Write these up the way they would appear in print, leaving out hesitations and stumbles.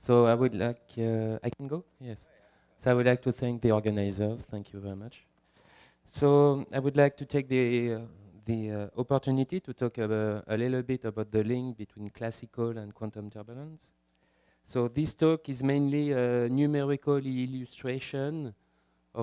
So I would like, I can go? Yes. So I would like to thank the organizers. Thank you very much. So I would like to take the opportunity to talk a little bit about the link between classical and quantum turbulence. So this talk is mainly a numerical illustration of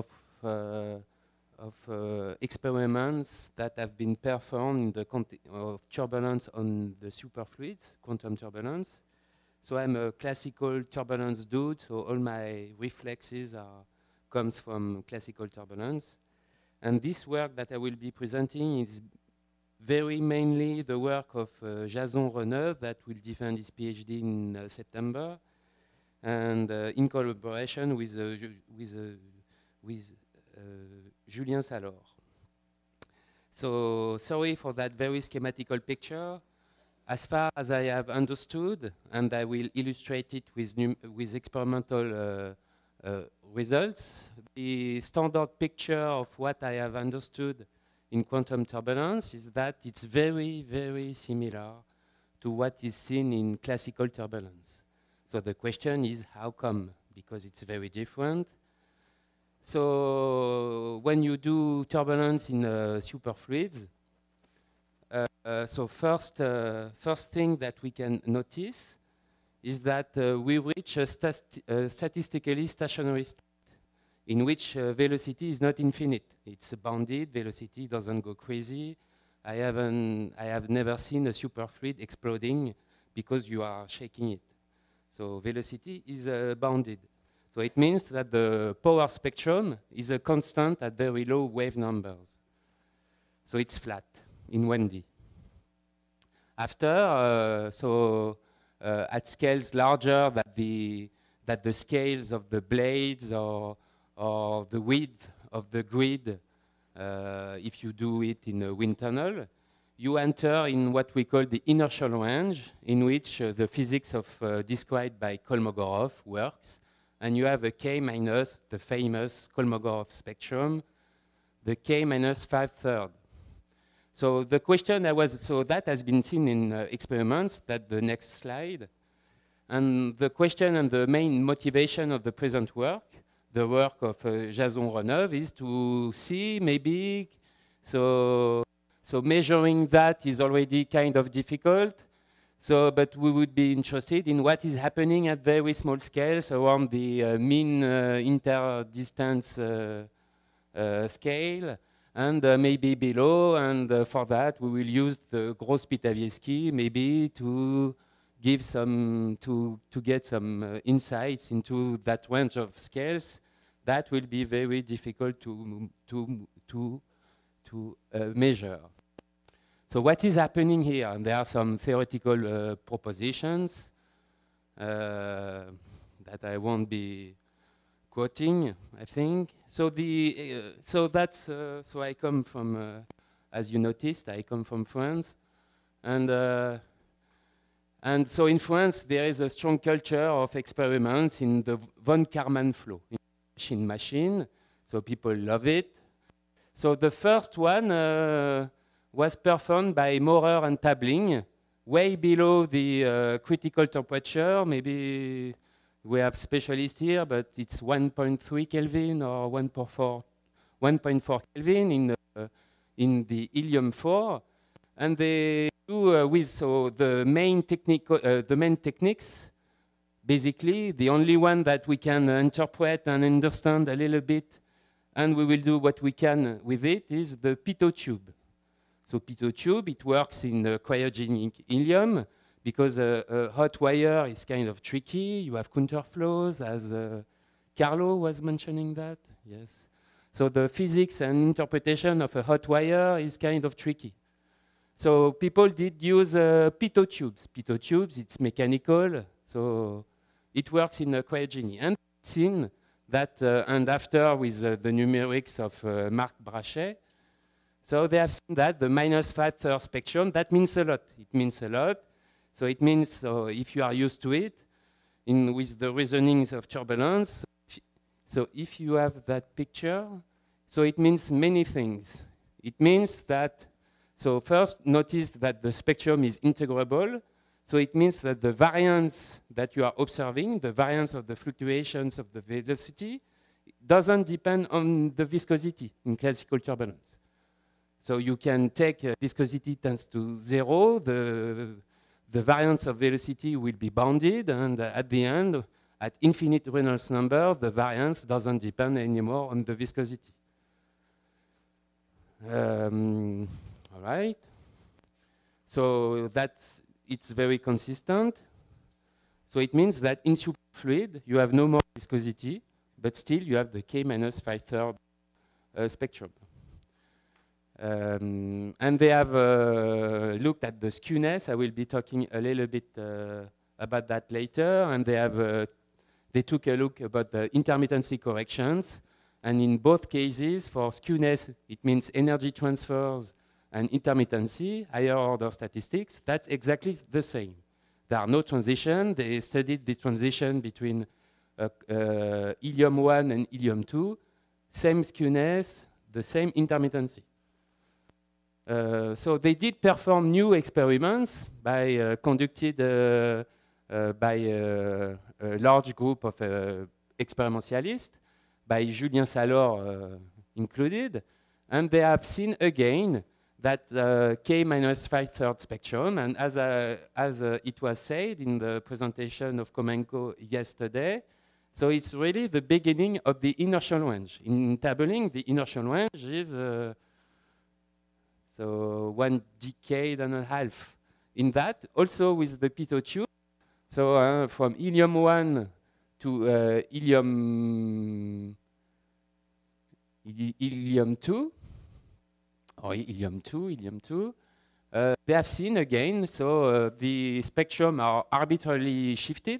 experiments that have been performed in the of turbulence on the superfluids, quantum turbulence. So I'm a classical turbulence dude, so all my reflexes comes from classical turbulence. And this work that I will be presenting is very mainly the work of Jason Reneuve that will defend his PhD in September, and in collaboration with Julien Salor. So sorry for that very schematical picture. As far as I have understood, and I will illustrate it with experimental results, the standard picture of what I have understood in quantum turbulence is that it's very, very similar to what is seen in classical turbulence. So the question is, how come? Because it's very different. So when you do turbulence in superfluids, so first thing that we can notice is that we reach a statistically stationary state in which velocity is not infinite. It's bounded, velocity doesn't go crazy. I have never seen a superfluid exploding because you are shaking it. So velocity is bounded. So it means that the power spectrum is a constant at very low wave numbers. So it's flat in 1D. After, at scales larger than the scales of the blades or the width of the grid, if you do it in a wind tunnel, you enter in what we call the inertial range, in which the physics of described by Kolmogorov works, and you have a K minus, the famous Kolmogorov spectrum, the K minus 5/3. So the question so that has been seen in experiments, that's the next slide. And the question and the main motivation of the present work, the work of Jason Reneuve, is to see maybe, so measuring that is already kind of difficult. So, but we would be interested in what is happening at very small scales around the mean interdistance scale, and maybe below. And for that, we will use the Gross-Pitaviesky maybe to give some to get some insights into that range of scales. That will be very difficult to measure. So what is happening here? And there are some theoretical propositions that I won't be quoting, I think. So so I come from, as you noticed, I come from France, and so in France there is a strong culture of experiments in the von Karman flow, in machine. So people love it. So the first one was performed by Maurer and Tabling, way below the critical temperature. Maybe we have specialists here, but it's 1.3 Kelvin or 1.4 Kelvin in the helium-4, and they do with the main techniques. Basically, the only one that we can interpret and understand a little bit, and we will do what we can with it, is the pitot tube. So pitot tube, it works in cryogenic helium because a hot wire is kind of tricky. You have counterflows, as Carlo was mentioning that. Yes. So the physics and interpretation of a hot wire is kind of tricky. So people did use pitot tubes. Pitot tubes, it's mechanical, so it works in cryogeny. And seen that, and after with the numerics of Marc Brachet, so they have seen that the minus 5/3 spectrum, that means a lot. It means a lot. So it means, if you are used to it, with the reasonings of turbulence, so if you have that picture, so it means many things. It means that, so first notice that the spectrum is integrable. So it means that the variance that you are observing, the variance of the fluctuations of the velocity, doesn't depend on the viscosity in classical turbulence. So you can take viscosity tends to 0, the variance of velocity will be bounded, and at the end, at infinite Reynolds number, the variance doesn't depend anymore on the viscosity. All right. So it's very consistent. So it means that in superfluid, you have no more viscosity, but still you have the K minus 5/3 spectrum. And they have looked at the skewness. I will be talking a little bit about that later. And they took a look about the intermittency corrections. And in both cases, for skewness, it means energy transfers and intermittency, higher order statistics. That's exactly the same. There are no transition. They studied the transition between helium-1 and helium-2, same skewness, the same intermittency. So they did perform new experiments conducted by a large group of experimentalists, by Julien Salor included, and they have seen again that K minus 5/3 spectrum, and as it was said in the presentation of Komenko yesterday, so it's really the beginning of the inertial range. In tabling, the inertial range is so 1 decade and a half. In that, also with the pitot tube, so from helium-1 to helium-2, or helium-2, they have seen again, so the spectrum are arbitrarily shifted.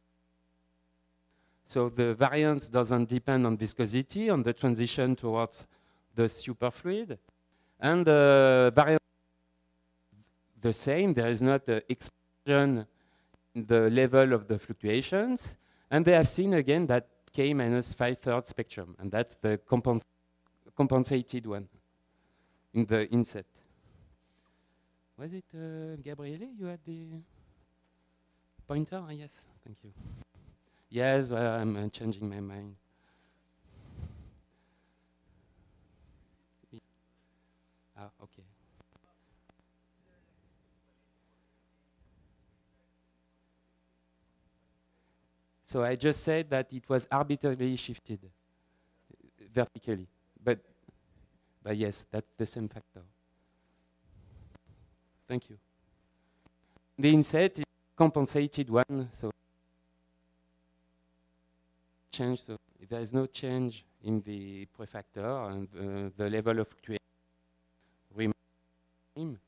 So the variance doesn't depend on viscosity, on the transition towards the superfluid. And the variance the same, there is not an explosion in the level of the fluctuations. And they have seen again that K minus 5/3 spectrum, and that's the compensated one in the inset. Was it Gabriele? You had the pointer? Ah, yes, thank you. Yes, well, I'm changing my mind. Ah, okay. So I just said that it was arbitrarily shifted vertically, but yes, that's the same factor. Thank you. The inset is compensated one, so change. So there is no change in the prefactor, and the level of fluctuation remains.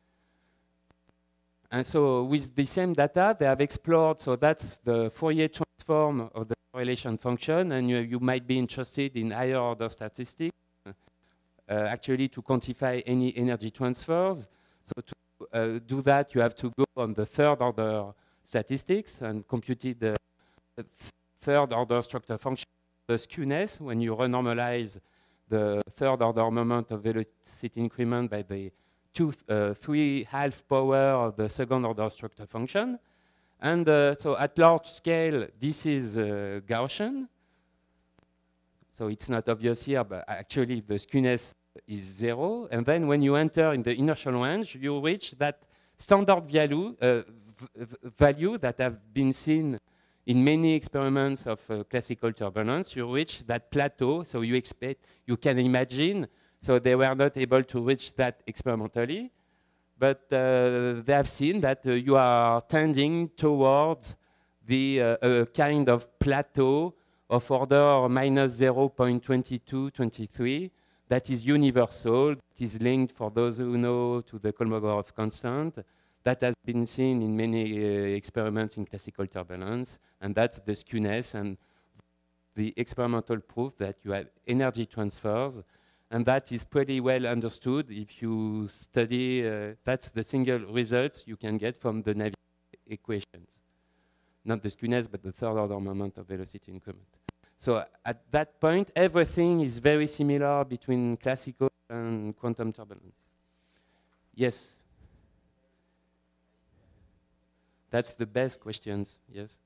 And so with the same data, they have explored, so that's the Fourier transform of the correlation function, and you might be interested in higher order statistics, actually to quantify any energy transfers. So to do that, you have to go on the third order statistics and compute the third order structure function, the skewness, when you renormalize the third order moment of velocity increment by the 3/2 power of the second order structure function. And so at large scale, this is Gaussian. So it's not obvious here, but actually the skewness is 0. And then when you enter in the inertial range, you reach that standard value that have been seen in many experiments of classical turbulence. You reach that plateau, so you can imagine. So they were not able to reach that experimentally, but they have seen that you are tending towards the kind of plateau of order minus 0.22, 23 that is universal, that is linked, for those who know, to the Kolmogorov constant, that has been seen in many experiments in classical turbulence, and that's the skewness and the experimental proof that you have energy transfers. And that is pretty well understood if you study, that's the single results you can get from the Navier equations. Not the skewness, but the third order moment of velocity increment. So at that point, everything is very similar between classical and quantum turbulence. Yes? That's the best questions, yes.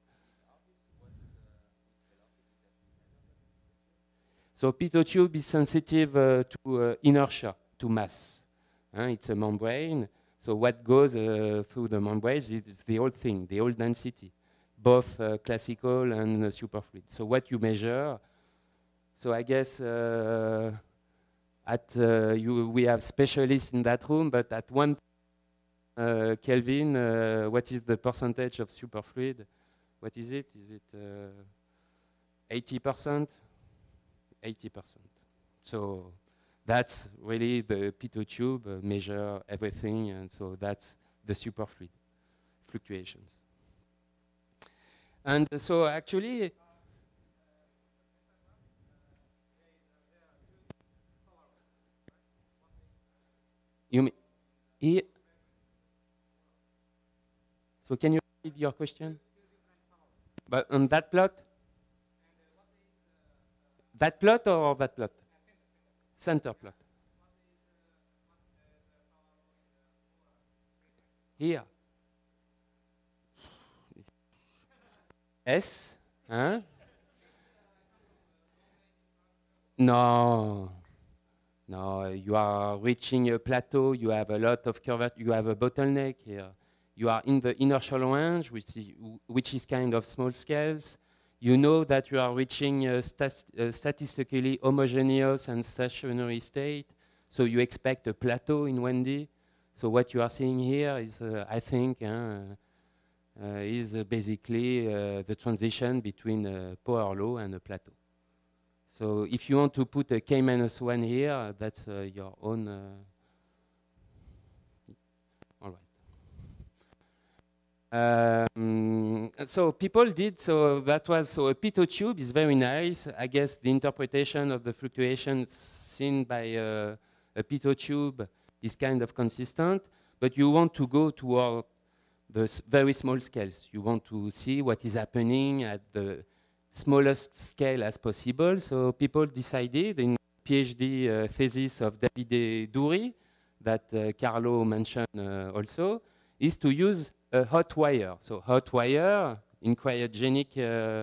So pitot tube is sensitive to inertia, to mass. It's a membrane. So what goes through the membrane is the whole thing, the whole density, both classical and superfluid. So what you measure, so I guess we have specialists in that room, but at 1 Kelvin, what is the percentage of superfluid? What is it? Is it 80%? 80%. So that's really the pitot tube measure everything, and so that's the superfluid fluctuations. And so actually, you mean here? So can you repeat your question? But on that plot? That plot or that plot? Center plot. Here. S? Huh? No. No, you are reaching a plateau, you have a lot of curvature, you have a bottleneck here. You are in the inertial range, which is kind of small scales. You know that you are reaching a statistically homogeneous and stationary state, so you expect a plateau in 1D. So what you are seeing here is, I think, is basically the transition between a power law and a plateau. So if you want to put a k-1 here, that's your own. All right. So people did, so that was, so a pitot tube is very nice. I guess the interpretation of the fluctuations seen by a pitot tube is kind of consistent, but you want to go toward the very small scales. You want to see what is happening at the smallest scale as possible. So people decided in PhD thesis of Davide Duri, that Carlo mentioned also, is to use a hot wire. So hot wire in cryogenic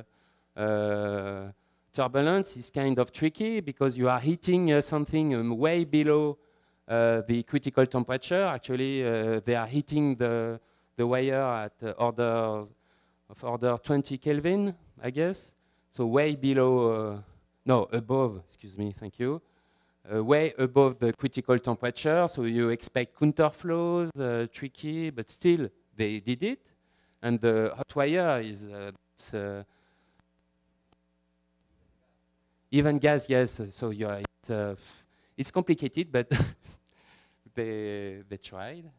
turbulence is kind of tricky because you are heating something way below the critical temperature. Actually, they are heating the wire at order 20 Kelvin, I guess. So way below, no, above, excuse me, thank you. Way above the critical temperature, so you expect counterflows, tricky, but still they did it. And the hot wire is even gas, yes. So it's complicated, but they tried.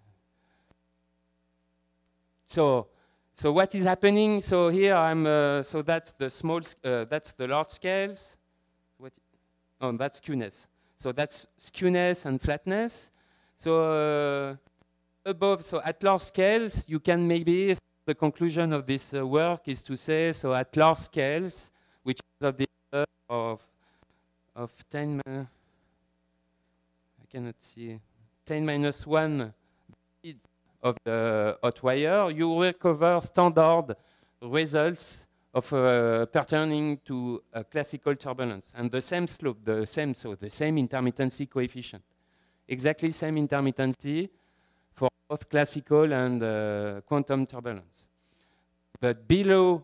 So what is happening? So here so that's the small, that's the large scales. Oh, that's skewness. So that's skewness and flatness. So above, so at large scales, you can maybe, the conclusion of this work is to say, so at large scales, which is of the order of 10, I cannot see, 10 minus 1 of the hot wire, you recover standard results of pertaining to a classical turbulence and the same slope, the same intermittency coefficient, exactly same intermittency for both classical and quantum turbulence. But below,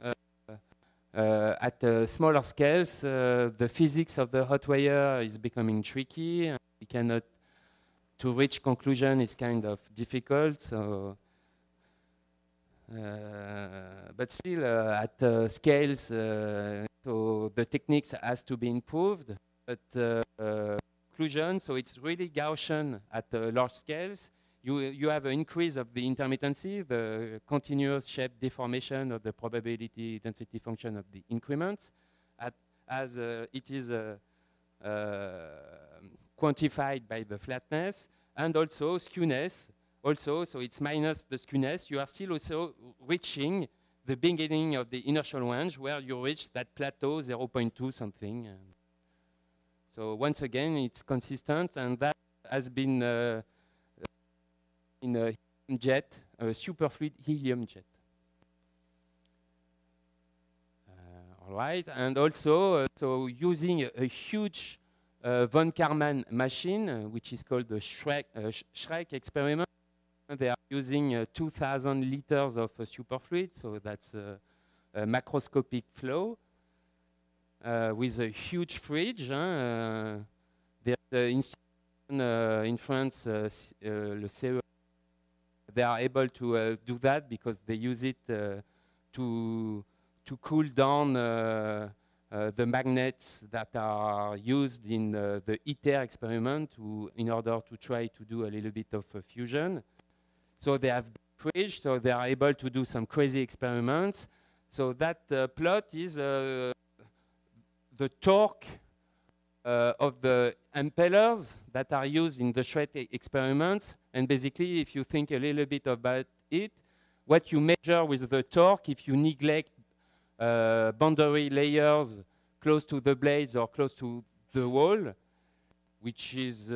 at smaller scales, the physics of the hot wire is becoming tricky, and we cannot. To reach conclusion is kind of difficult. So, but still at scales, so the techniques has to be improved. But conclusion, so it's really Gaussian at large scales. You have an increase of the intermittency, the continuous shape deformation of the probability density function of the increments, as it is quantified by the flatness, and also skewness. Also, so it's minus the skewness. You are still also reaching the beginning of the inertial range where you reach that plateau 0.2 something. So once again, it's consistent, and that has been in a jet a superfluid helium jet. All right, and also so using a huge von Karman machine, which is called the Schreck experiment. They are using 2,000 liters of superfluid, so that's a macroscopic flow with a huge fridge. The institution in France, le CE, they are able to do that because they use it to cool down the magnets that are used in the ITER experiment in order to try to do a little bit of fusion. So they have fridge, so they are able to do some crazy experiments. So that plot is the torque of the impellers that are used in the Schreck experiments. And basically, if you think a little bit about it, what you measure with the torque, if you neglect boundary layers close to the blades or close to the wall, which is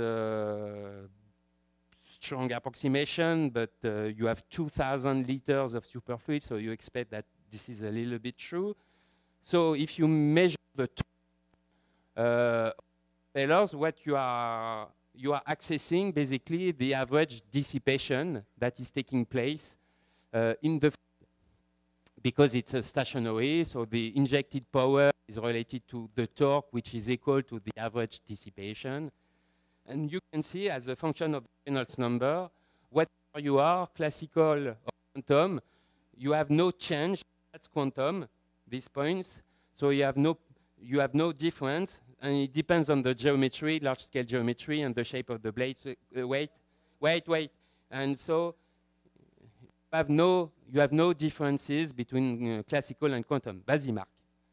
strong approximation, but you have 2,000 liters of superfluid, so you expect that this is a little bit true. So if you measure the impellers, what you are accessing basically the average dissipation that is taking place in the because it's stationary, so the injected power is related to the torque, which is equal to the average dissipation. And you can see as a function of the Reynolds number, whether you are classical or quantum, you have no change. That's quantum, these points. So you have no difference, and it depends on the geometry, large-scale geometry, and the shape of the blade. Wait. And so you have no differences between classical and quantum. Vas-y, Marc.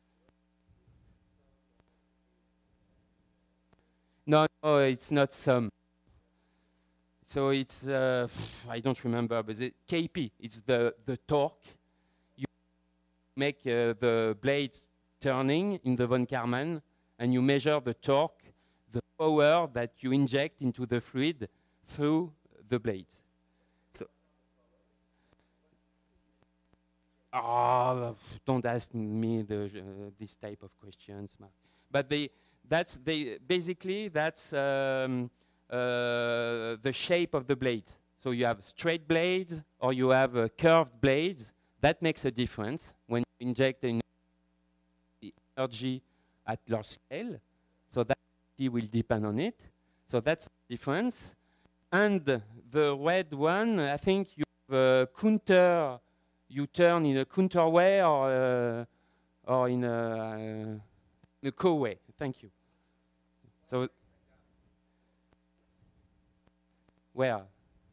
No, it's not sum. So it's, I don't remember, but Kp, it's the torque. You make the blades turning in the von Karman, and you measure the torque, the power that you inject into the fluid through the blades. So, don't ask me this type of questions, Mark. But basically that's the shape of the blade. So you have straight blades or you have curved blades. That makes a difference when you inject the energy at large scale. So that will depend on it. So that's the difference. And the red one, I think you have a counter. You turn in a counter way or in a co-way. Thank you. So where?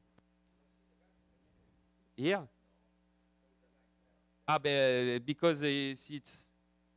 Here? Because it's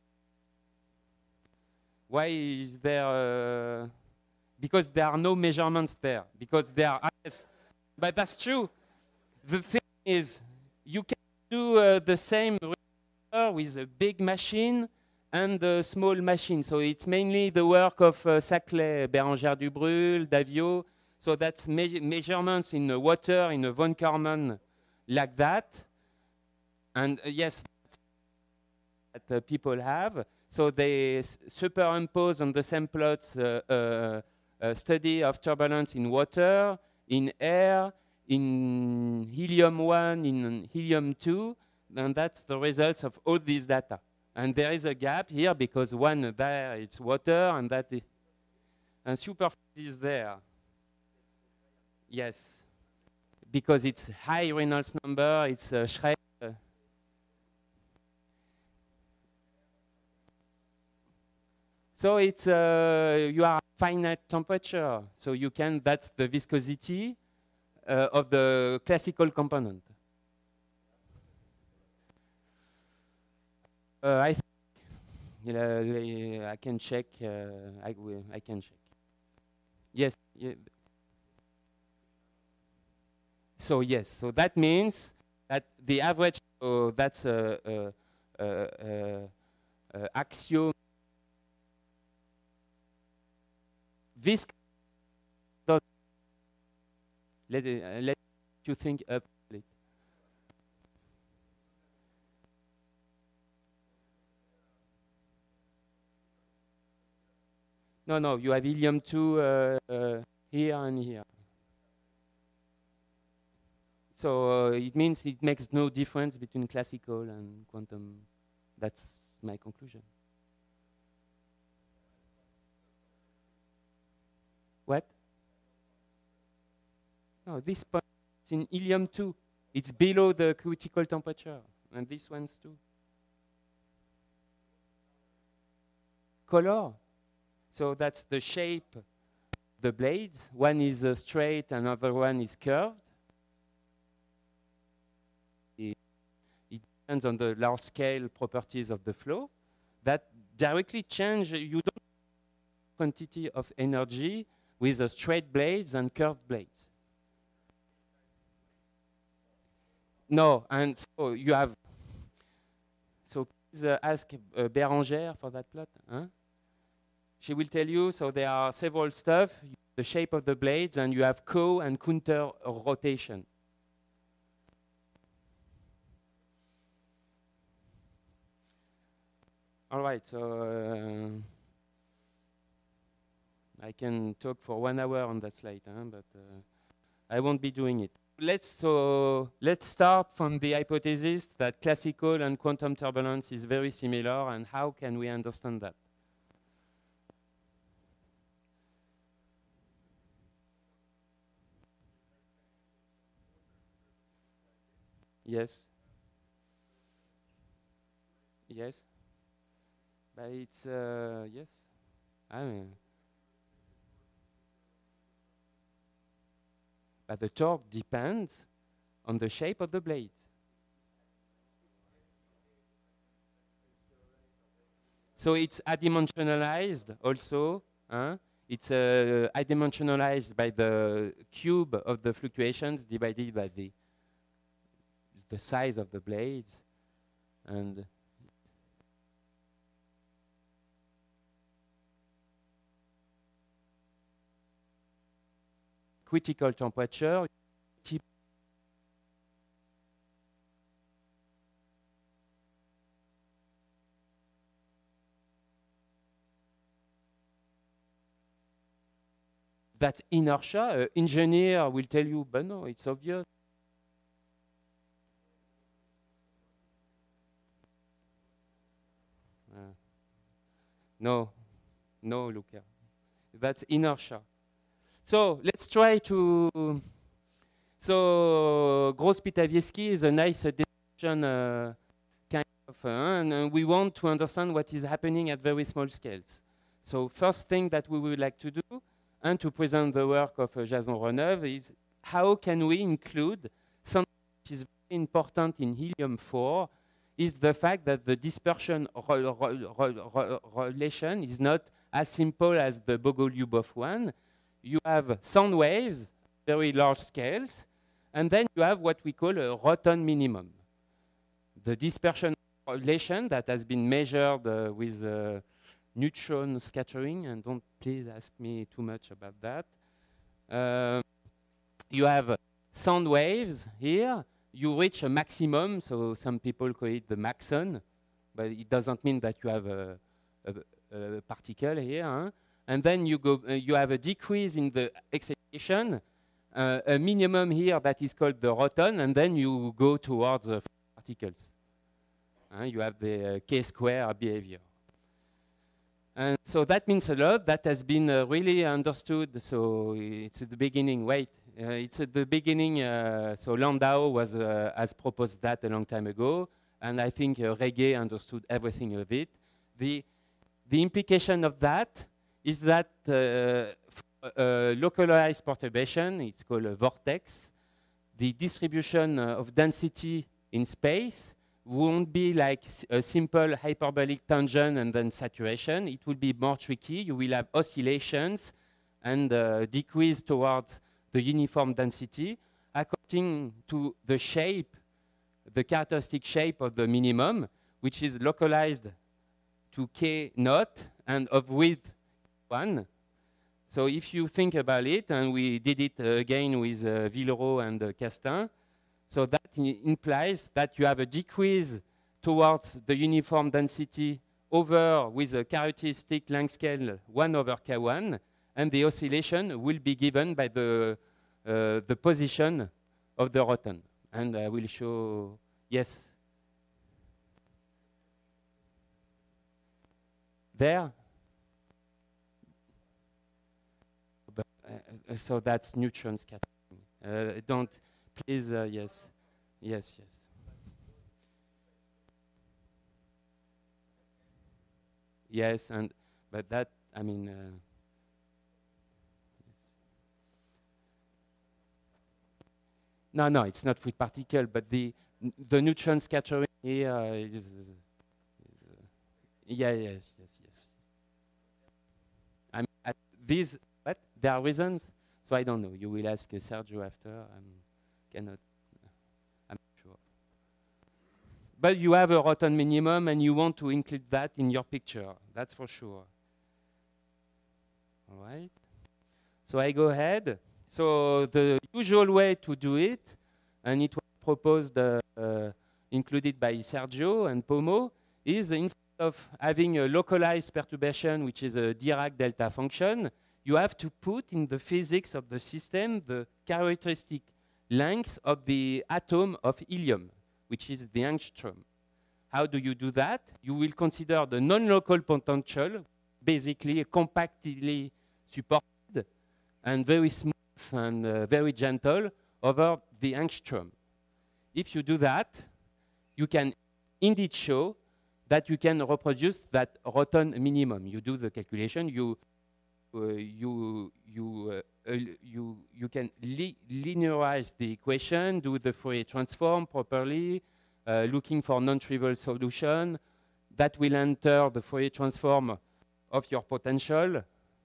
why is there? Because there are no measurements there. Because there are, but that's true. The thing is, you can do the same with a big machine and a small machine. So it's mainly the work of Saclay, Bérengère Dubrulle, Davio. So that's measurements in the water, in a von Karman like that. And yes, that people have. So they superimpose on the same plots a study of turbulence in water, in air, in helium-1, in helium-2, and that's the results of all these data. And there is a gap here because one there it's water and that is, and superfluid is there. Yes, because it's high Reynolds number, it's Schreck. So it's you are finite temperature, so you can, that's the viscosity of the classical component. I can check. I can check. Yes. Yeah. So yes. So that means that the average. So that's axiom. Visc. Let you think up it. No, you have helium-2 here and here. So it means it makes no difference between classical and quantum. That's my conclusion. What? No, this point is in helium-2. It's below the critical temperature. And this one's too. Color. So that's the shape of the blades. One is straight, another one is curved. It depends on the large scale properties of the flow that directly change. You don't quantity of energy with straight blades and curved blades. No, and so you have. So please ask Bérangère for that plot. Huh? She will tell you. So there are several stuff: the shape of the blades, and you have co and counter rotation. All right. So I can talk for 1 hour on that slide, but I won't be doing it. Let's start from the hypothesis that classical and quantum turbulence is very similar, and how can we understand that? Yes. Yes. But it's yes. I mean. But the torque depends on the shape of the blades. So it's adimensionalized also. It's adimensionalized by the cube of the fluctuations divided by the size of the blades. And critical temperature, that's inertia. Engineer will tell you, but no, it's obvious. No, Luca. That's inertia. So let's try to. So Gross-Pitaviesky is a nice description kind of, and we want to understand what is happening at very small scales. So first thing that we would like to do, and to present the work of Jason Reneuve, is how can we include something which is very important in helium-4, is the fact that the dispersion relation is not as simple as the Bogoliubov one. You have sound waves, very large scales, and then you have what we call a Roton minimum. The dispersion relation that has been measured with neutron scattering, and don't please ask me too much about that. You have sound waves here. You reach a maximum, so some people call it the maxon, but it doesn't mean that you have a particle here. And then you have a decrease in the excitation, a minimum here that is called the Roton, and then you go towards the particles. You have the K-square behavior. And so that means a lot. That has been really understood. So it's at the beginning. It's at the beginning. So Landau has proposed that a long time ago, and I think Regge understood everything of it. The implication of that is that localized perturbation, it's called a vortex, the distribution of density in space won't be like a simple hyperbolic tangent and then saturation. It will be more tricky. You will have oscillations and decrease towards the uniform density according to the shape, the characteristic shape of the minimum, which is localized to k naught and of width 1. So if you think about it, and we did it again with Villeroy and Castin, so that implies that you have a decrease towards the uniform density over with a characteristic length scale 1 over K1, and the oscillation will be given by the position of the roton. And I will show, yes. There. But, so that's neutron scattering. Don't, please, yes. Yes, yes. Yes, and but that, I mean, no, it's not free particle, but the neutron scattering here is yeah, yes. I mean, at these, but there are reasons, so I don't know. You will ask Sergio after. Cannot. I'm not sure. But you have a roton minimum, and you want to include that in your picture. That's for sure. All right. So I go ahead. So the usual way to do it, and it was proposed, included by Sergio and Pomo, is instead of having a localized perturbation, which is a Dirac delta function, you have to put in the physics of the system the characteristic length of the atom of helium, which is the angstrom. How do you do that? You will consider the non-local potential, basically compactly supported and very smooth and very gentle over the angstrom. If you do that, you can indeed show that you can reproduce that roton minimum. You do the calculation. You can linearize the equation, do the Fourier transform properly, looking for non-trivial solution that will enter the Fourier transform of your potential.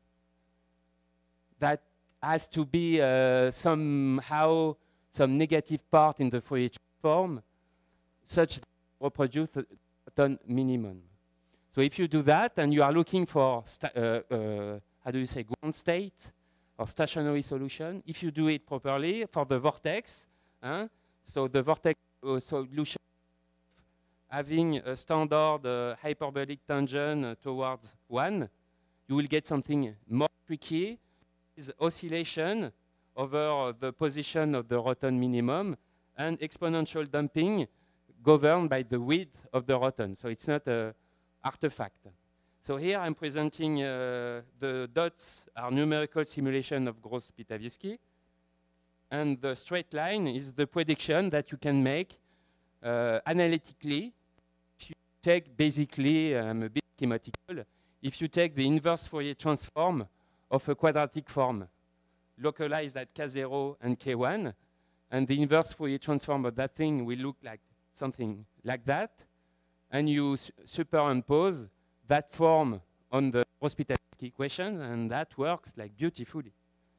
That has to be somehow some negative part in the Fourier transform, such that reproduce the roton minimum. So if you do that and you are looking for how do you say, ground state or stationary solution, if you do it properly for the vortex, so the vortex solution having a standard hyperbolic tangent towards 1, you will get something more tricky, is oscillation over the position of the roton minimum and exponential damping governed by the width of the roton. So it's not an artifact. So here I'm presenting the dots are numerical simulation of Gross-Pitaviesky. And the straight line is the prediction that you can make analytically. If you take basically, I'm a bit schematical, if you take the inverse Fourier transform of a quadratic form localized at K0 and K1, and the inverse Fourier transform of that thing will look like something like that, and you superimpose that form on the Gross-Pitaviesky equation, and that works like beautifully.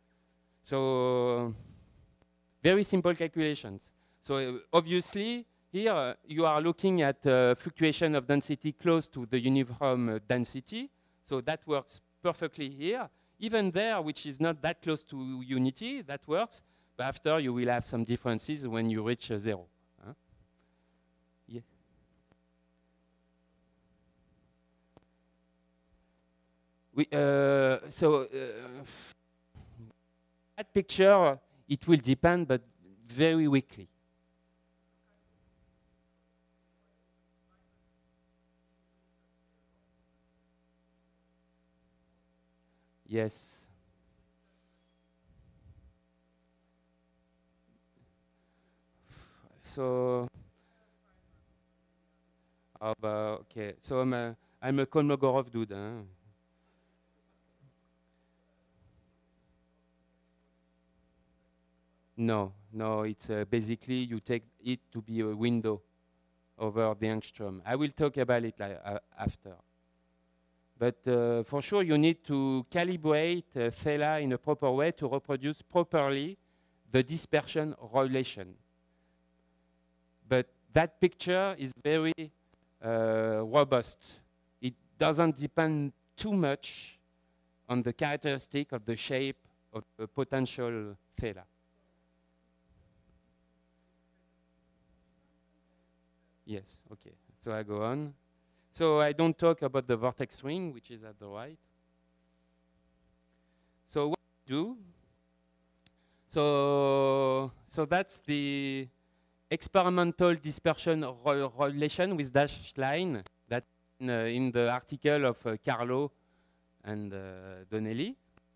So very simple calculations. So obviously, here you are looking at fluctuation of density close to the uniform density. So that works perfectly here. Even there, which is not that close to unity, that works. But after, you will have some differences when you reach 0. Yeah. That picture, it will depend, but very weakly. Yes. So, okay. So I'm a Kolmogorov dude. Huh? No, it's basically you take it to be a window over the angstrom. I will talk about it after. But for sure, you need to calibrate Thela in a proper way to reproduce properly the dispersion relation. But that picture is very robust. It doesn't depend too much on the characteristic of the shape of the potential Thela. Yes, okay. So I go on. So I don't talk about the vortex ring, which is at the right. So what we do? So that's the experimental dispersion relation with dashed line that in the article of Carlo and Donnelly.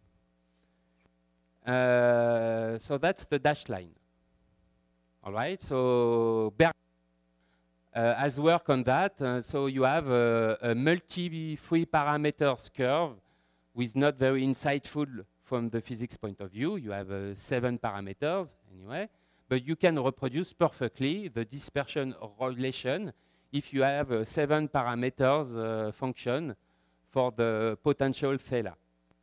So that's the dashed line. All right. So has work on that. So you have a multi-free parameters curve with not very insightful from the physics point of view. You have 7 parameters anyway, but you can reproduce perfectly the dispersion relation if you have a 7 parameters function for the potential theta.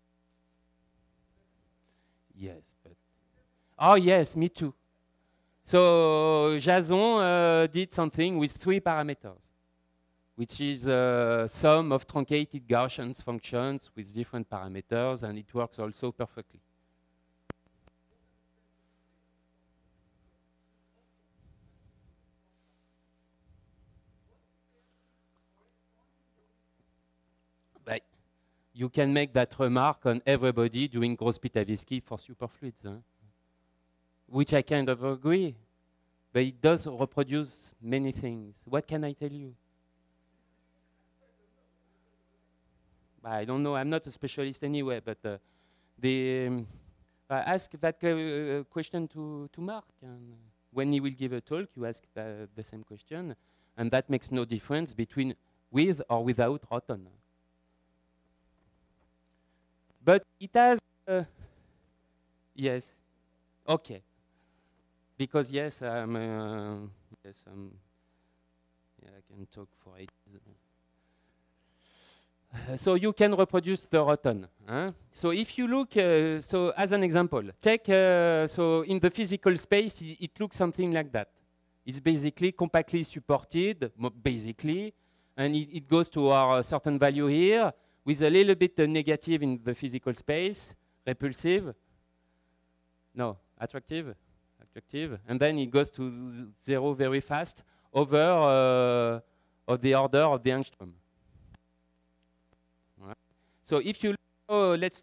Yes, but oh yes, me too. So Jason did something with 3 parameters, which is a sum of truncated Gaussian functions with different parameters, and it works also perfectly. But you can make that remark on everybody doing Gross-Pitavitsky for superfluids, huh? Which I kind of agree, but it does reproduce many things. What can I tell you? I don't know. I'm not a specialist anyway, but ask that question to Mark. And when he will give a talk, you ask the same question, and that makes no difference between with or without Roton. But it has, yes, okay. Because yes, yeah, I can talk for 8 so you can reproduce the Roton. Huh? So if you look, so as an example, take, so in the physical space, it looks something like that. It's basically compactly supported, basically, and it goes to our certain value here, with a little bit negative in the physical space, repulsive, no, attractive, and then it goes to 0 very fast over of the order of the angstrom. So if you let's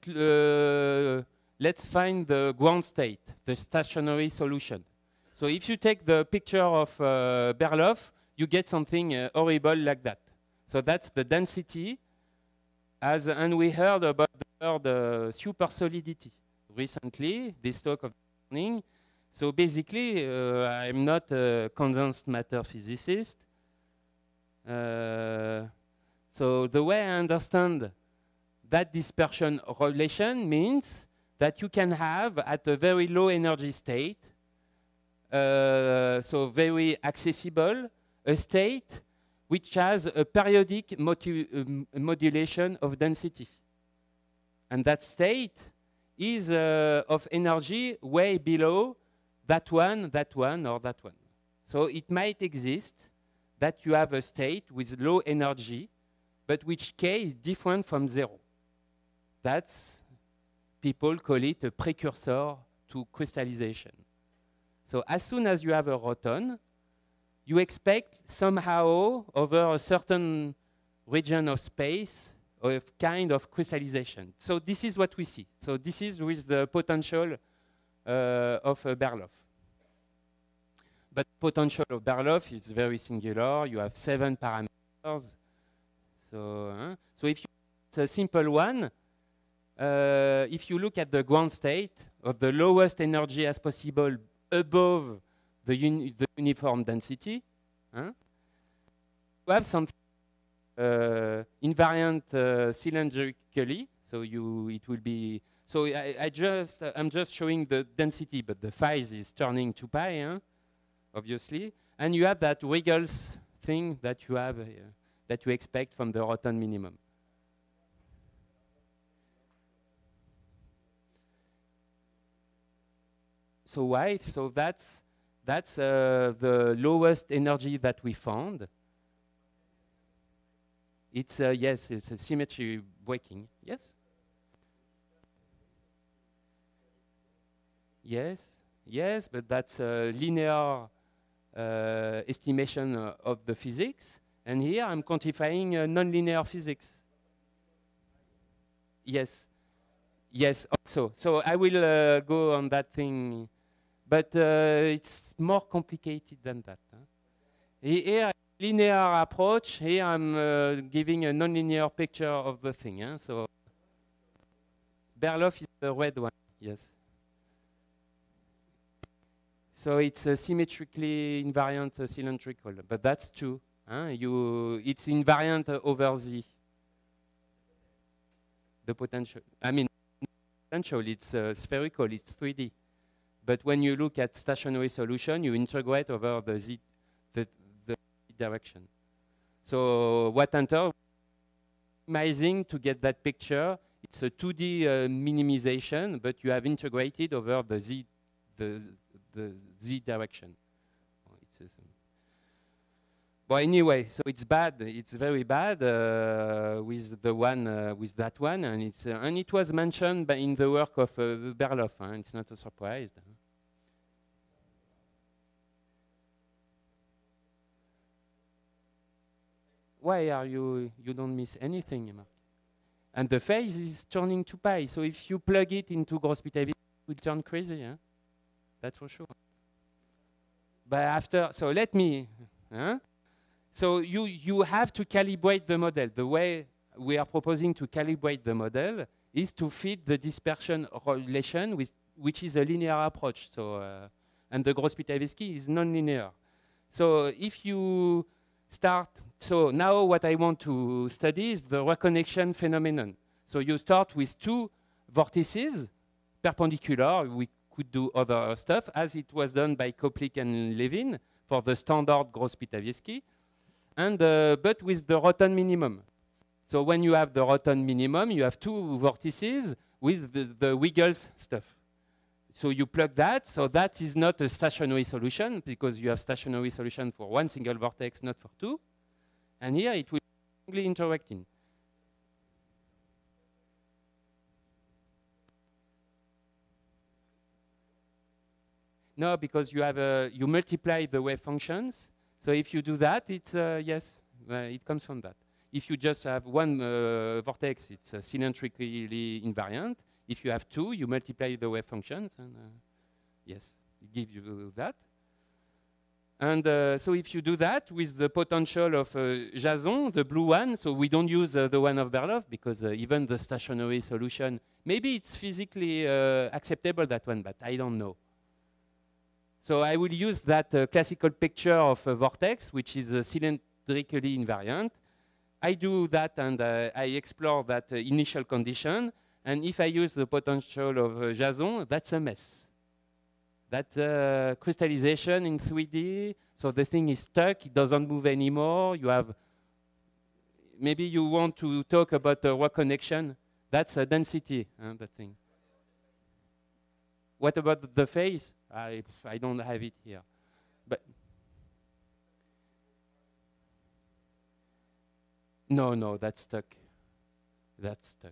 find the ground state, the stationary solution. So if you take the picture of Berloff, you get something horrible like that. So that's the density, and we heard about the super solidity recently, this talk of morning. So basically, I'm not a condensed matter physicist. So the way I understand that dispersion relation means that you can have, at a very low energy state, so very accessible, a state which has a periodic modulation of density. And that state is of energy way below that one, or that one. So it might exist that you have a state with low energy, but which K is different from 0. That's, people call it a precursor to crystallization. So as soon as you have a Roton, you expect somehow over a certain region of space a kind of crystallization. So this is what we see. So this is with the potential of Berloff. But potential of Berloff is very singular. You have 7 parameters. So if you, it's a simple one. If you look at the ground state of the lowest energy as possible above the uniform density, you have something invariant cylindrically. So it will be. So I'm just showing the density, but the phase is turning to pi, obviously. And you have that Wiggles thing that you have that you expect from the Roton minimum. So why? So that's the lowest energy that we found. It's yes, it's a symmetry breaking. Yes. Yes, but that's a linear estimation of the physics. And here I'm quantifying nonlinear physics. Yes. Yes, also. So I will go on that thing, but it's more complicated than that. Huh? Here, linear approach. Here I'm giving a nonlinear picture of the thing. Huh? So Berloff is the red one. Yes. So it's symmetrically invariant cylindrical, but that's true. Huh? It's invariant over Z. The potential. I mean, potential. It's spherical. It's 3D. But when you look at stationary solution, you integrate over the Z direction. So what enter minimizing to get that picture? It's a 2D minimization, but you have integrated over the Z direction. But anyway, so it's bad. It's very bad with the one with that one, and it was mentioned in the work of Berloff. It's not a surprise. Why are you don't miss anything, Mark? And the phase is turning to pi. So if you plug it into Gross-Pitt-Heavisky, it will turn crazy. Huh? That's for sure. But after, so let me. Huh? So you have to calibrate the model. The way we are proposing to calibrate the model is to fit the dispersion relation, which is a linear approach. So and the Gross-Pitt-Heavisky is non-linear. So if you start, so now what I want to study is the reconnection phenomenon. So you start with two vortices, perpendicular. We could do other stuff, as it was done by Koplik and Levin for the standard Gross-Pitt-Heavisky, and but with the Roton minimum. So when you have the Roton minimum, you have two vortices with the Wiggles stuff. So you plug that. So that is not a stationary solution, because you have stationary solution for one single vortex, not for two. And here it will be interacting. No, because you have you multiply the wave functions. So if you do that, it's yes, it comes from that. If you just have one vortex, it's cylindrically invariant. If you have two, you multiply the wave functions, and yes, it gives you that. And so if you do that with the potential of Jason, the blue one, so we don't use the one of Berloff, because even the stationary solution, maybe it's physically acceptable, that one, but I don't know. So I will use that classical picture of a vortex, which is cylindrically invariant. I do that, and I explore that initial condition. And if I use the potential of Jason, that's a mess. That crystallization in 3D, so the thing is stuck, it doesn't move anymore. You have, maybe you want to talk about the reconnection. That's a density, that thing. What about the phase? I don't have it here. But no, that's stuck. That's stuck.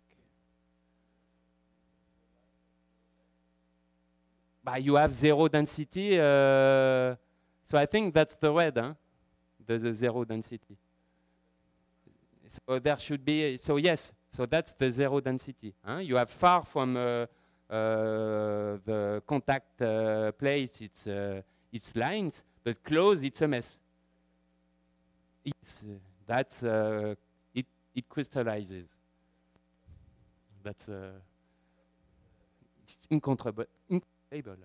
But you have zero density, so I think that's the red, huh? The zero density. So there should be, so yes, so that's the zero density. Huh? You have far from the contact place, it's lines, but close, it's a mess. That's it crystallizes. That's it's incontrovertible. Able.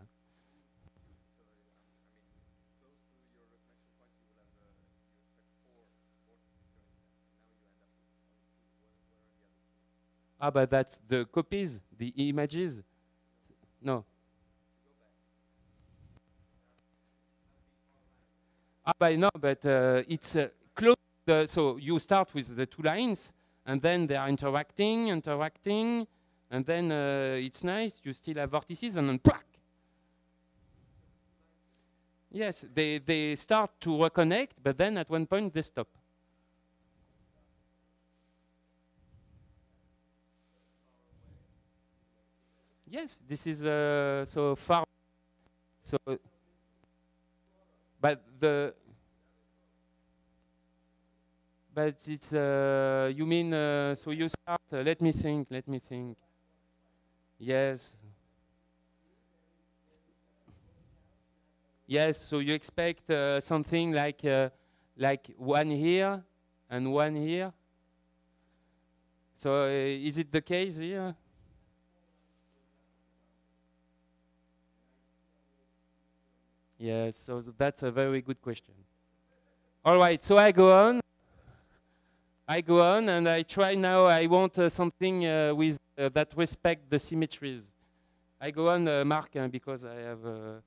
But that's the copies, the images. No. But no, but it's close. So you start with the two lines, and then they are interacting, and then it's nice. You still have vortices, and then plack. Yes, they start to reconnect, but then at one point they stop. Yes, this is so far. So, but but it's, you mean, so you start, let me think. Yes. Yes, so you expect something like one here and one here. So is it the case here? Yes, so that's a very good question. All right, so I go on, and I try now. I want something with that respect the symmetries. I go on, Mark, because I have.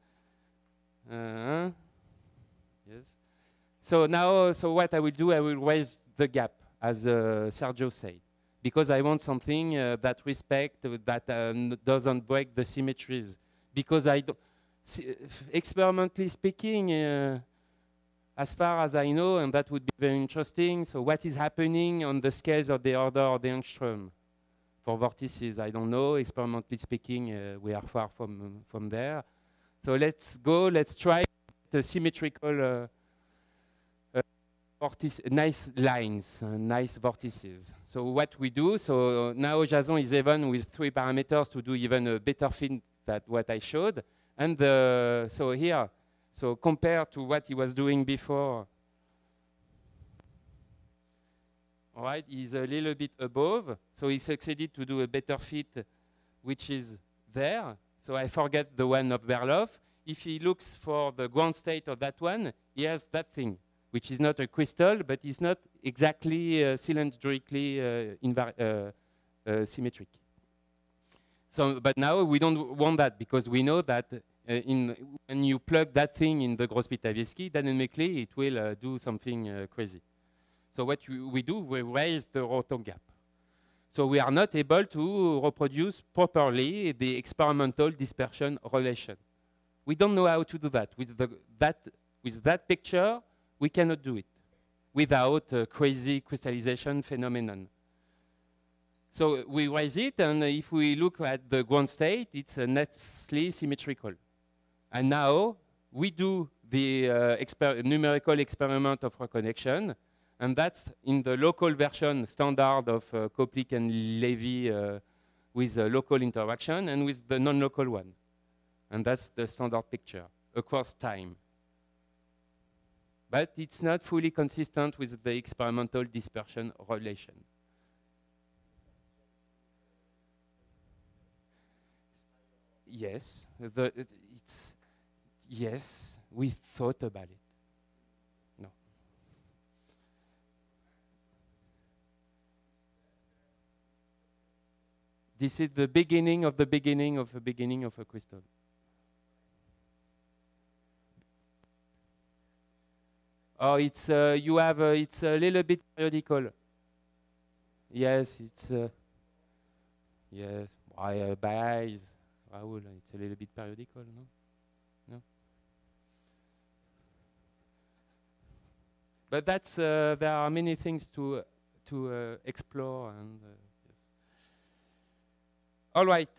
Yes. So now, so what I will do, I will raise the gap, as Sergio said, because I want something that respect, that doesn't break the symmetries. Because I don't, experimentally speaking, as far as I know, and that would be very interesting. So what is happening on the scales of the order of the angstrom for vortices? I don't know. Experimentally speaking, we are far from there. So let's go. Let's try the symmetrical nice lines, nice vortices. So what we do, so now Jason is even with 3 parameters to do even a better fit than what I showed. And so here, so compared to what he was doing before, all right, he's a little bit above. So he succeeded to do a better fit, which is there. So I forget the one of Berloff. If he looks for the ground state of that one, he has that thing, which is not a crystal, but it's not exactly cylindrically symmetric. So, but now we don't want that, because we know that when you plug that thing in the Gross-Pitaviersky, dynamically it will do something crazy. So what we do, we raise the Roton gap. So we are not able to reproduce properly the experimental dispersion relation. We don't know how to do that. With that picture, we cannot do it without a crazy crystallization phenomenon. So we raise it, and if we look at the ground state, it's netly symmetrical. And now we do the numerical experiment of reconnection, and that's in the local version standard of Koplik and Levy with a local interaction, and with the non-local one. And that's the standard picture across time. But it's not fully consistent with the experimental dispersion relation. Yes, yes, we thought about it. No. This is the beginning of the beginning of a beginning of a crystal. Oh, it's you have it's a little bit periodical. Yes, it's yes. By eyes, Raoul, it's a little bit periodical, no? No. But that's there are many things to explore, and yes. All right.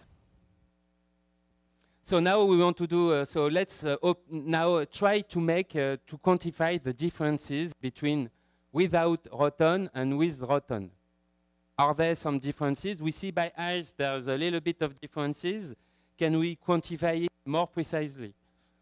So now we want to do, so let's now try to make, to quantify the differences between without Roton and with Roton. Are there some differences? We see by eyes there's a little bit of differences. Can we quantify it more precisely?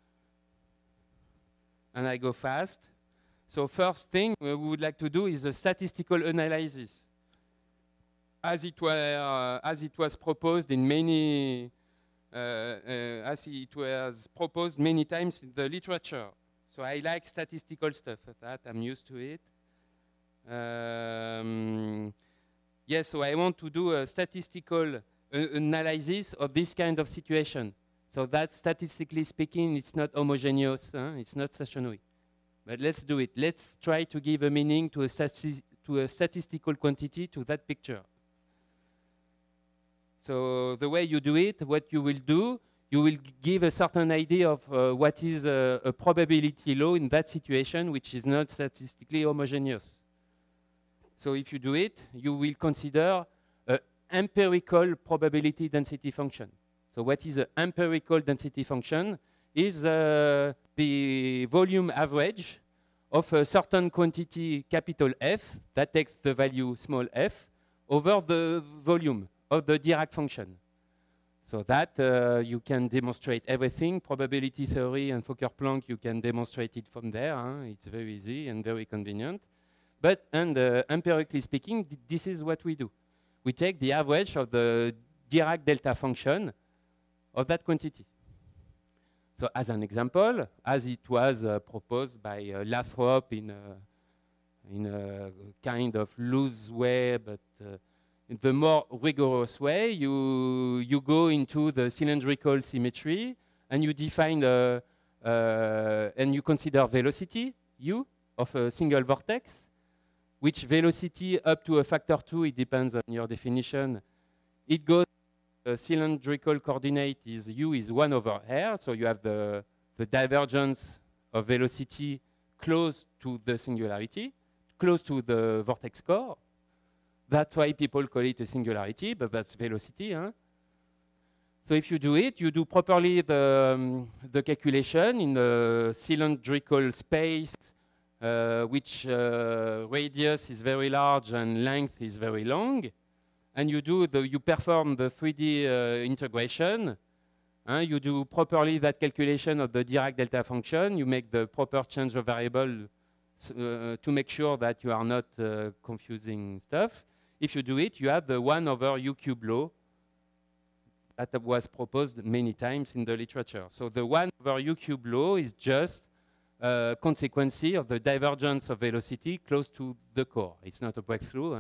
And I go fast. So first thing we would like to do is a statistical analysis. As it was proposed in many as it was proposed many times in the literature. So I like statistical stuff, that I'm used to it. Yes, so I want to do a statistical analysis of this kind of situation. So that, statistically speaking, it's not homogeneous, it's not stationary. But let's do it. Let's try to give a meaning to a statistical quantity to that picture. So the way you do it, what you will do, you will give a certain idea of what is a probability law in that situation, which is not statistically homogeneous. So if you do it, you will consider an empirical probability density function. So what is an empirical density function? Is the volume average of a certain quantity, capital F, that takes the value small f, over the volume of the Dirac function. So that you can demonstrate everything, probability theory and Fokker-Planck, you can demonstrate it from there. It's very easy and very convenient. But, empirically speaking, this is what we do. We take the average of the Dirac delta function of that quantity. So as an example, as it was proposed by Lathrop in a kind of loose way, but in the more rigorous way, you go into the cylindrical symmetry and you define and you consider velocity, u, of a single vortex, which velocity up to a factor 2, it depends on your definition. It goes, the cylindrical coordinate is u is 1 over r, so you have the divergence of velocity close to the singularity, close to the vortex core. That's why people call it a singularity, but that's velocity. So if you do it, you do properly the calculation in a cylindrical space, which radius is very large and length is very long. And you perform the 3D integration. You do properly that calculation of the Dirac delta function. You make the proper change of variable to make sure that you are not confusing stuff. If you do it, you have the 1 over u cube law that was proposed many times in the literature. So the 1 over u cube law is just a consequence of the divergence of velocity close to the core. It's not a breakthrough,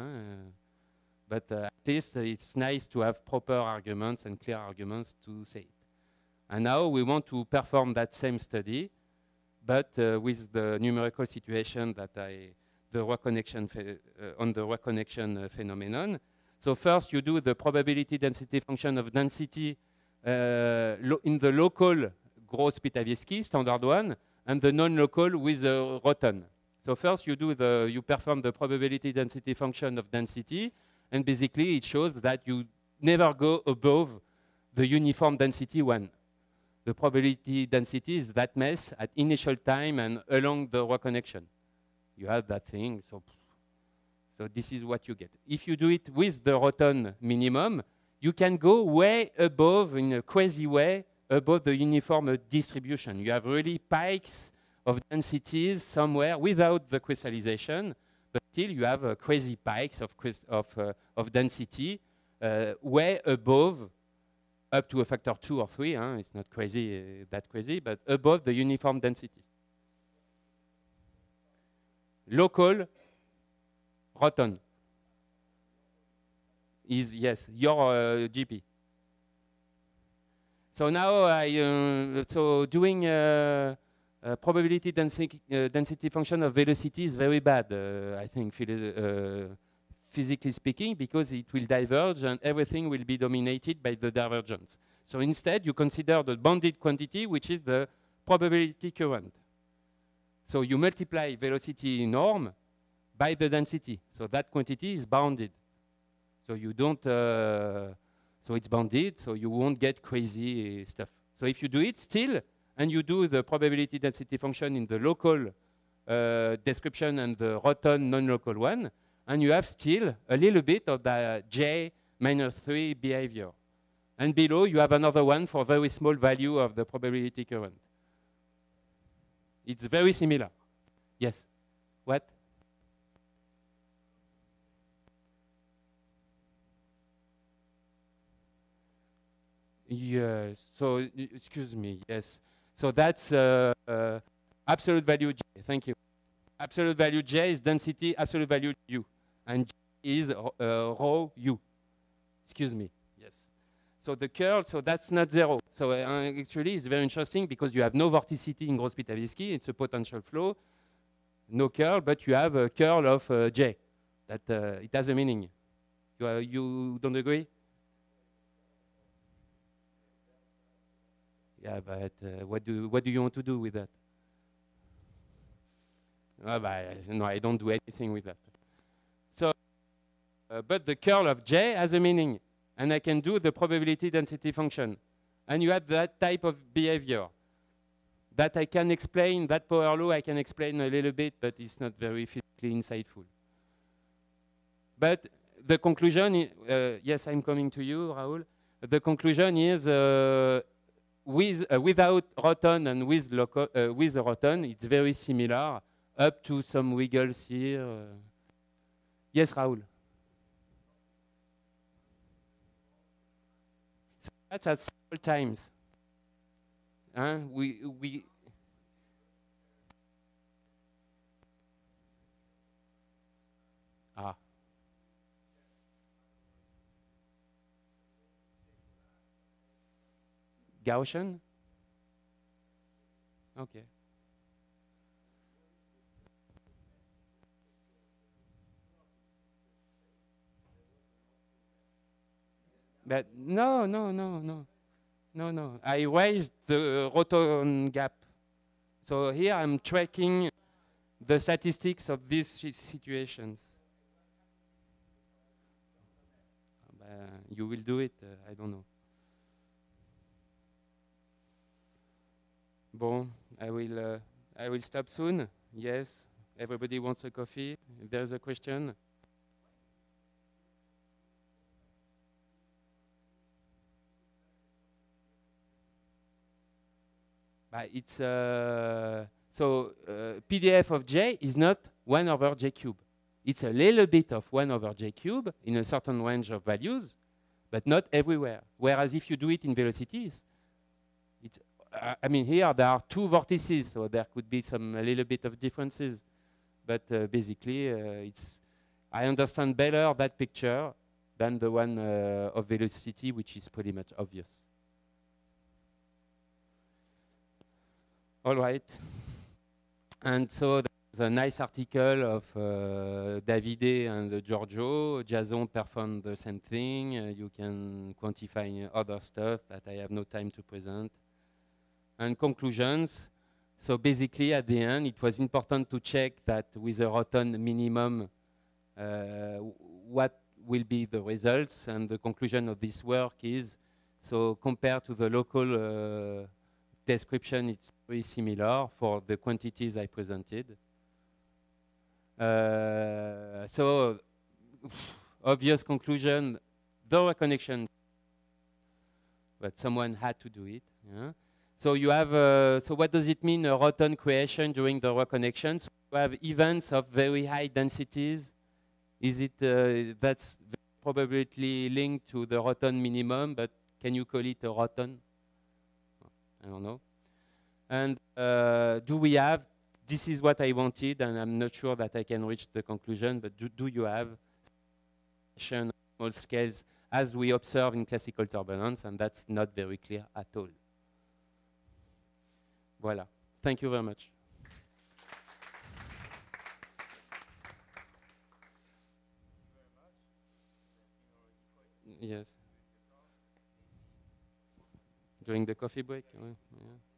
but at least it's nice to have proper arguments and clear arguments to say it. And now we want to perform that same study, but with the numerical situation that the reconnection on the reconnection phenomenon. So first you do the probability density function of density in the local Gros-Spitaviesky, standard one, and the non-local with Rotten. So first you perform the probability density function of density, and basically it shows that you never go above the uniform density 1. The probability density is that mass at initial time and along the reconnection. You have that thing, so this is what you get. If you do it with the Rotten minimum, you can go way above, in a crazy way, above the uniform distribution. You have really pikes of densities somewhere without the crystallization, but still you have crazy pikes of density way above, up to a factor 2 or 3. It's not crazy, that crazy, but above the uniform density. Local Rotten is, yes, your GP. So now doing probability density function of velocity is very bad, I think, physically speaking, because it will diverge and everything will be dominated by the divergence. So instead, you consider the bounded quantity, which is the probability current. So you multiply velocity norm by the density. So that quantity is bounded. So you don't, so it's bounded, so you won't get crazy stuff. So if you do it still, and you do the probability density function in the local description and the Rotten non-local one, and you have still a little bit of the J minus 3 behavior. And below, you have another one for very small value of the probability current. It's very similar. Yes. What? Yes. So, excuse me. Yes. So that's absolute value J. Thank you. Absolute value J is density, absolute value U. And J is rho U. Excuse me. Yes. So the curl, so that's not 0. So actually, it's very interesting because you have no vorticity in Gros-Spitaviesky. It's a potential flow. No curl, but you have a curl of J. That it has a meaning. You don't agree? Yeah, but what do you want to do with that? No, I don't do anything with that. So, but the curl of J has a meaning, and I can do the probability density function. And you have that type of behavior. that I can explain, that power law I can explain a little bit, but it's not very physically insightful. But the conclusion, yes, I'm coming to you, Raoul. The conclusion is without Roton and with Roton, it's very similar, up to some wiggles here. Yes, Raoul. So that's at several times. We Gaussian? Okay. But no, no, no, no. No, no. I raised the Roton gap. So here I'm tracking the statistics of these situations. You will do it, I don't know. Bon, I will stop soon. Yes, everybody wants a coffee. If there's a question. It's PDF of J is not 1 over J cube. It's a little bit of 1 over J cube in a certain range of values, but not everywhere. Whereas if you do it in velocities, it's I mean, here there are 2 vortices, so there could be a little bit of differences. But basically, I understand better that picture than the one of velocity, which is pretty much obvious. All right. And so there's a nice article of Davide and Giorgio. Jason performed the same thing. You can quantify other stuff that I have no time to present. And conclusions. So basically, at the end, it was important to check that with a Roton minimum, what will be the results. And the conclusion of this work is, so compared to the local description, it's very similar for the quantities I presented. So obvious conclusion, the reconnection, but someone had to do it. Yeah? So you have, so what does it mean, a Roton creation during the reconnection? So you have events of very high densities. Is it, that's probably linked to the Roton minimum, but can you call it a Roton? I don't know. And do we have, this is what I wanted, and I'm not sure that I can reach the conclusion, but do you have small scales as we observe in classical turbulence? And that's not very clear at all. Voilà. Thank you very much. Yes. During the coffee break? Yeah.